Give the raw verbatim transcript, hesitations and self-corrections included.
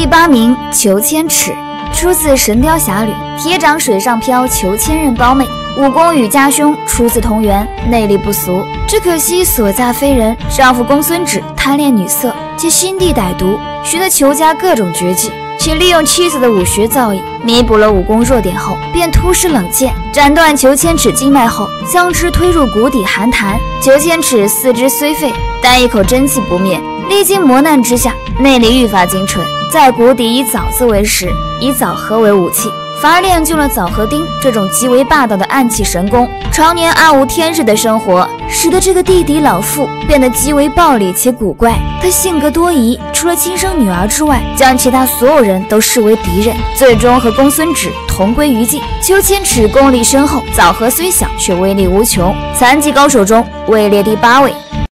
第八名裘千尺，出自《神雕侠侣》，铁掌水上漂，裘千仞胞妹。武功与家兄出自同源，内力不俗，只可惜所嫁非人。丈夫公孙止贪恋女色，且心地歹毒，学得裘家各种绝技，且利用妻子的武学造诣，弥补了武功弱点后，便突施冷箭，斩断裘千尺经脉后，将之推入谷底寒潭。裘千尺四肢虽废，但一口真气不灭，历经磨难之下，内力愈发精纯。在谷底以枣子为食，以枣核为武器，反而练就了枣核钉这种极为霸道的暗器神功。常年暗无天日的生活，使得这个地底老妇变得极为暴力且古怪。她性格多疑，除了亲生女儿之外，将其他所有人都视为敌人，最终和公孙止同归于尽。裘千尺功力深厚，枣核虽小却威力无穷，残疾高手中位列第八位。